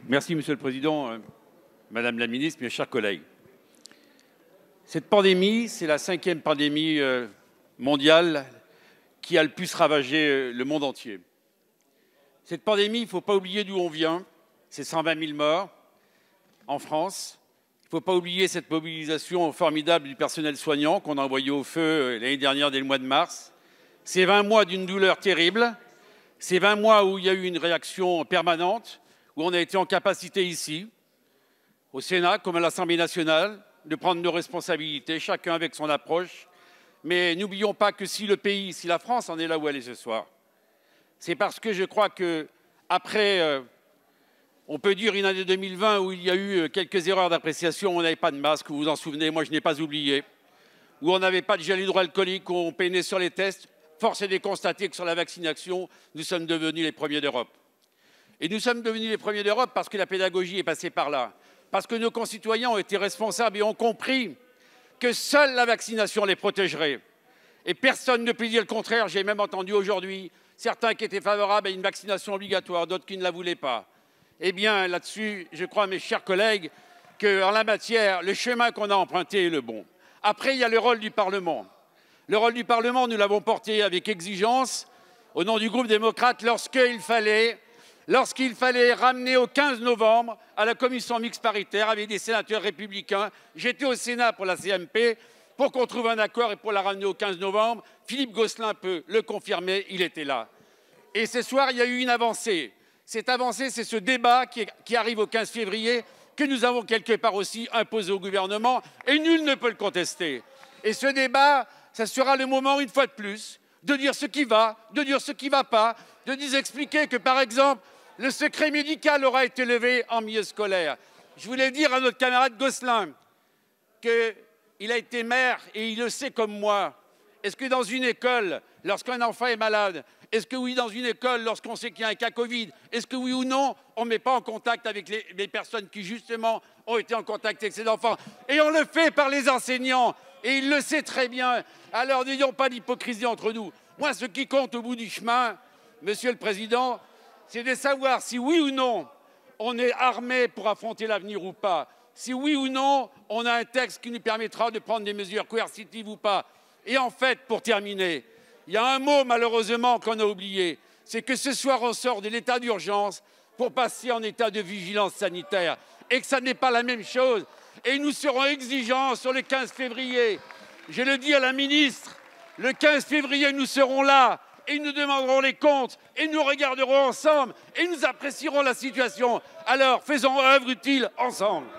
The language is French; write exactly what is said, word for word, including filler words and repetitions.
Merci, Monsieur le Président, euh, Madame la Ministre, mes chers collègues. Cette pandémie, c'est la cinquième pandémie euh, mondiale qui a le plus ravagé euh, le monde entier. Cette pandémie, il ne faut pas oublier d'où on vient. C'est cent vingt mille morts en France. Il ne faut pas oublier cette mobilisation formidable du personnel soignant qu'on a envoyé au feu euh, l'année dernière dès le mois de mars. C'est vingt mois d'une douleur terrible. C'est vingt mois où il y a eu une réaction permanente, où on a été en capacité ici, au Sénat comme à l'Assemblée nationale, de prendre nos responsabilités, chacun avec son approche. Mais n'oublions pas que si le pays, si la France en est là où elle est ce soir, c'est parce que je crois qu'après, euh, on peut dire une année deux mille vingt où il y a eu quelques erreurs d'appréciation, on n'avait pas de masque, vous vous en souvenez, moi je n'ai pas oublié, où on n'avait pas de gel hydroalcoolique, où on peinait sur les tests. Force est de constater que sur la vaccination, nous sommes devenus les premiers d'Europe. Et nous sommes devenus les premiers d'Europe parce que la pédagogie est passée par là. Parce que nos concitoyens ont été responsables et ont compris que seule la vaccination les protégerait. Et personne ne peut dire le contraire. J'ai même entendu aujourd'hui certains qui étaient favorables à une vaccination obligatoire, d'autres qui ne la voulaient pas. Eh bien, là-dessus, je crois, mes chers collègues, qu'en la matière, le chemin qu'on a emprunté est le bon. Après, il y a le rôle du Parlement. Le rôle du Parlement, nous l'avons porté avec exigence, au nom du groupe démocrate, lorsqu'il fallait... Lorsqu'il fallait ramener au quinze novembre à la commission mixte paritaire avec des sénateurs républicains, j'étais au Sénat pour la C M P, pour qu'on trouve un accord et pour la ramener au quinze novembre. Philippe Gosselin peut le confirmer, il était là. Et ce soir, il y a eu une avancée. Cette avancée, c'est ce débat qui, est, qui arrive au quinze février, que nous avons quelque part aussi imposé au gouvernement, et nul ne peut le contester. Et ce débat, ça sera le moment, une fois de plus, de dire ce qui va, de dire ce qui ne va pas, de nous expliquer que, par exemple, le secret médical aura été levé en milieu scolaire. Je voulais dire à notre camarade Gosselin qu'il a été maire et il le sait comme moi. Est-ce que dans une école, lorsqu'un enfant est malade, est-ce que oui, dans une école, lorsqu'on sait qu'il y a un cas Covid, est-ce que oui ou non, on ne met pas en contact avec les, les personnes qui, justement, ont été en contact avec ces enfants? Et on le fait par les enseignants. Et il le sait très bien. Alors, n'ayons pas d'hypocrisie entre nous. Moi, ce qui compte au bout du chemin, Monsieur le Président, c'est de savoir si oui ou non on est armé pour affronter l'avenir ou pas, si oui ou non on a un texte qui nous permettra de prendre des mesures coercitives ou pas. Et en fait, pour terminer, il y a un mot malheureusement qu'on a oublié, c'est que ce soir on sort de l'état d'urgence pour passer en état de vigilance sanitaire et que ça n'est pas la même chose. Et nous serons exigeants sur le quinze février. Je le dis à la ministre, le quinze février nous serons là. Et nous demanderons les comptes, et nous regarderons ensemble, et nous apprécierons la situation. Alors, faisons œuvre utile ensemble.